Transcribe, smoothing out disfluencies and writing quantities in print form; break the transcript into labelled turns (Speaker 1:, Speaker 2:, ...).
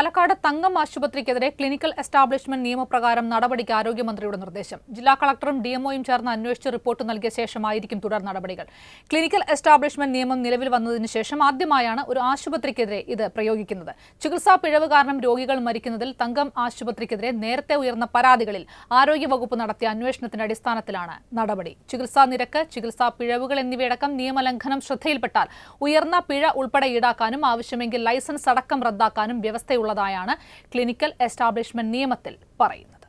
Speaker 1: പാലക്കാട് തങ്കം ആശുപത്രിക്കെതിരെ clinical establishment നിയമപ്രകാരം നടപടിക്ക് ആരോഗ്യമന്ത്രിയുടെ നിർദ്ദേശം. ജില്ലാ കളക്ടറും ഡിഎംഒയും ചേർന്ന് അന്വേഷിച്ച് റിപ്പോർട്ട് നൽകിയ ശേഷമായിരിക്കും തുടർ നടപടികൾ. ക്ലിനിക്കൽ എസ്റ്റാബ്ലിഷ്മെന്റ് നിയമം നിലവിൽ വന്നതിന് ശേഷം ആദ്യമായാണ് ഒരു ആശുപത്രിക്കെതിരെ ഇത് പ്രയോഗിക്കുന്നത്. ചികിത്സാ പിഴവ് കാരണം രോഗികൾ മരിക്കുന്നതിൽ തങ്കം ആശുപത്രിക്കെതിരെ നേരത്തെ ഉയർന്ന പരാതികളിൽ ആരോഗ്യവകുപ്പ് നടത്തിയ അന്വേഷണത്തിന്റെ അടിസ്ഥാനത്തിലാണ് നടപടി. ചികിത്സാ നിരക്ക്, ചികിത്സാ പിഴവുകൾ എന്നിവയടക്കം നിയമലംഘനം ശ്രദ്ധയിൽപ്പെട്ടാൽ ഉയർന്ന പിഴ ഉൾപ്പെടെ ഈടാക്കാനും ആവശ്യമെങ്കിൽ ലൈസൻസ് അടക്കം റദ്ദാക്കാനും വ്യവസ്ഥയുള്ളതായാണ് ക്ലിനിക്കൽ എസ്റ്റാബ്ലിഷ്മെന്റ് നിയമത്തിൽ പറയുന്നത്.